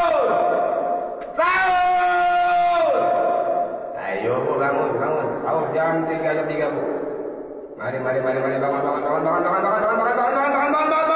Sahur! Ayo Bu, bangun, bangun. Sahur jam 3, Bu. Mari, bangun, bangun.